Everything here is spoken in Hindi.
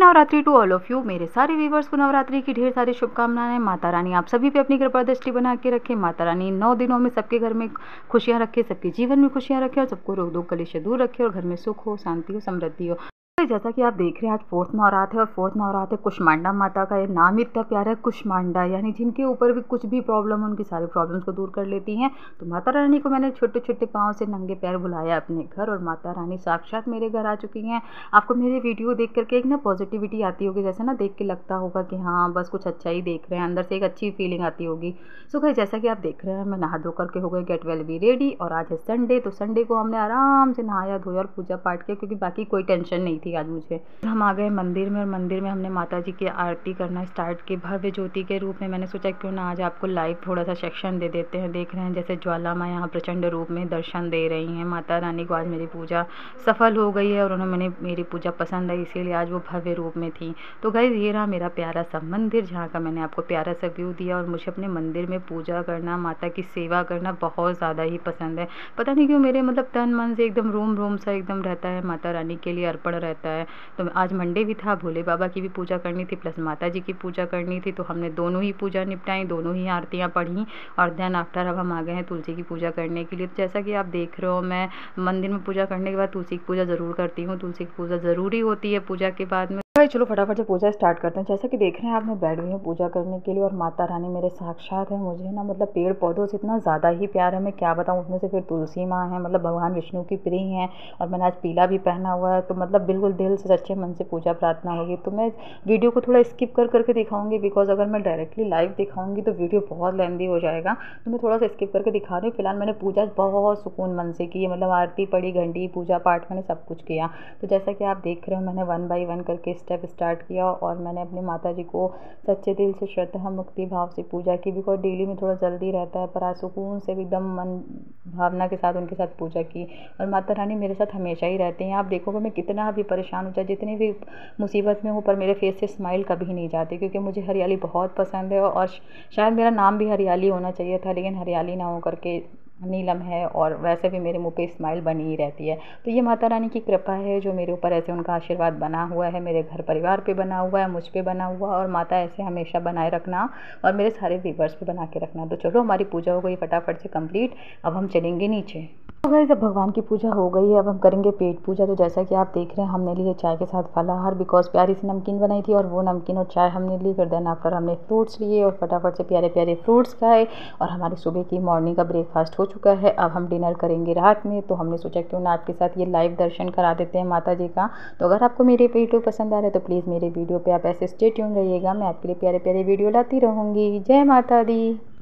Navratri to all of you. मेरे सारे व्यूवर्स को नवरात्रि की ढेर सारी शुभकामनाएं। माता रानी आप सभी पे अपनी कृपा दृष्टि बना के रखे। माता रानी 9 दिनों में सबके घर में खुशियां रखे, सबके जीवन में खुशियां रखे और सबको रोग दुख कलेश से दूर रखे और घर में सुख हो, शांति हो, समृद्धि हो। तो जैसा कि आप देख रहे हैं, आज 4th नवरात्र है और 4th नवरात्र कुष्मांडा माता का। ये नाम ही इतना प्यारा है, कुष्मांडा, यानी जिनके ऊपर भी कुछ भी प्रॉब्लम है उनकी सारी प्रॉब्लम्स को दूर कर लेती हैं। तो माता रानी को मैंने छोटे छोटे पाँव से नंगे पैर बुलाया अपने घर और माता रानी साक्षात मेरे घर आ चुकी हैं। आपको मेरे वीडियो देख करके एक ना पॉजिटिविटी आती होगी, जैसे ना देख के लगता होगा कि हाँ बस कुछ अच्छा ही देख रहे हैं, अंदर से एक अच्छी फीलिंग आती होगी। सो गाइस, जैसा कि आप देख रहे हैं, मैं नहा धो करके हो गई गेट वेल बी रेडी। और आज है संडे, तो संडे को हमने आराम से नहाया धोया और पूजा पाठ किया, क्योंकि बाकी कोई टेंशन नहीं थी आज मुझे। हम आ गए मंदिर में और मंदिर में हमने माता जी की आरती करना स्टार्ट की भव्य ज्योति के रूप में। मैंने सोचा क्यों ना आज आपको लाइव थोड़ा सा सेक्शन दे देते हैं। देख रहे हैं जैसे ज्वाला माँ यहाँ प्रचंड रूप में दर्शन दे रही हैं। माता रानी को आज मेरी पूजा सफल हो गई है और उन्होंने मेरी पूजा पसंद आई, इसीलिए आज वो भव्य रूप में थी। तो गाइस, ये रहा मेरा प्यारा सा मंदिर, जहाँ का मैंने आपको प्यारा सा व्यू दिया। और मुझे अपने मंदिर में पूजा करना, माता की सेवा करना बहुत ज़्यादा ही पसंद है। पता नहीं क्यों मेरे मतलब तन मन से एकदम रोम रोम सा एकदम रहता है, माता रानी के लिए अर्पण रहता है। तो आज मंडे भी था, भोले बाबा की भी पूजा करनी थी प्लस माता जी की पूजा करनी थी। तो हमने दोनों ही पूजा निपटाई, दोनों ही आरतियाँ पढ़ी और देन आफ्टर अब हम आ गए हैं तुलसी की पूजा करने के लिए। तो जैसा कि आप देख रहे हो, मैं मंदिर में पूजा करने के बाद तुलसी की पूजा ज़रूर करती हूँ। तुलसी की पूजा ज़रूरी होती है पूजा के बाद में। भाई चलो फटाफट से पूजा स्टार्ट करते हैं। जैसा कि देख रहे हैं आप, मैं बैठ गई हूँ पूजा करने के लिए और माता रानी मेरे साक्षात है। मुझे ना मतलब पेड़ पौधों से इतना ज़्यादा ही प्यार है, मैं क्या बताऊँ। उसमें से फिर तुलसी माँ है, मतलब भगवान विष्णु की प्रिय हैं। और मैंने आज पीला भी पहना हुआ है, तो मतलब बिल्कुल दिल से सच्चे मन से पूजा प्रार्थना होगी। तो मैं वीडियो को थोड़ा स्किप कर करके दिखाऊंगी, बिकॉज अगर मैं डायरेक्टली लाइव दिखाऊंगी तो वीडियो बहुत लेंदी हो जाएगा। तो मैं थोड़ा सा स्किप करके दिखा रही हूँ। फिलहाल मैंने पूजा बहुत सुकून मन से की है, मतलब आरती पढ़ी, घंटी, पूजा पाठ, मैंने सब कुछ किया। तो जैसा कि आप देख रहे हो, मैंने 1 बाय 1 करके स्टेप स्टार्ट किया और मैंने अपनी माता जी को सच्चे दिल से श्रद्धा मुक्ति भाव से पूजा की। बिकॉज डेली में थोड़ा जल्दी रहता है, पर आज सुकून से एकदम मन भावना के साथ उनके साथ पूजा की। और माता रानी मेरे साथ हमेशा ही रहती हैं। आप देखोगे मैं कितना भी परेशान हो जाए, जितनी भी मुसीबत में हूँ, पर मेरे फेस से स्माइल कभी नहीं जाती, क्योंकि मुझे हरियाली बहुत पसंद है। और शायद मेरा नाम भी हरियाली होना चाहिए था, लेकिन हरियाली ना हो करके नीलम है। और वैसे भी मेरे मुंह पे स्माइल बनी ही रहती है। तो ये माता रानी की कृपा है जो मेरे ऊपर ऐसे उनका आशीर्वाद बना हुआ है, मेरे घर परिवार पे बना हुआ है, मुझ पे बना हुआ। और माता ऐसे हमेशा बनाए रखना और मेरे सारे व्यूवर्स पे बना के रखना। तो चलो, हमारी पूजा हो गई फटाफट से कंप्लीट। अब हम चलेंगे नीचे। तो गाइस, जब भगवान की पूजा हो गई है, अब हम करेंगे पेट पूजा। तो जैसा कि आप देख रहे हैं, हमने लिए चाय के साथ फलाहार, बिकॉज प्यारी सी नमकीन बनाई थी और वो नमकीन और चाय हमने ली। फिर देन आफ्टर हमने फ्रूट्स लिए और फटाफट से प्यारे प्यारे फ्रूट्स खाए। और हमारी सुबह की मॉर्निंग का ब्रेकफास्ट हो चुका है। अब हम डिनर करेंगे रात में। तो हमने सोचा क्यों ना आपके साथ ये लाइव दर्शन करा देते हैं माता जी का। तो अगर आपको मेरे वीडियो पसंद आ रहा है तो प्लीज़ मेरे वीडियो पे आप ऐसे स्टे ट्यून रहिएगा। मैं आपके लिए प्यारे प्यारे वीडियो लाती रहूँगी। जय माता दी।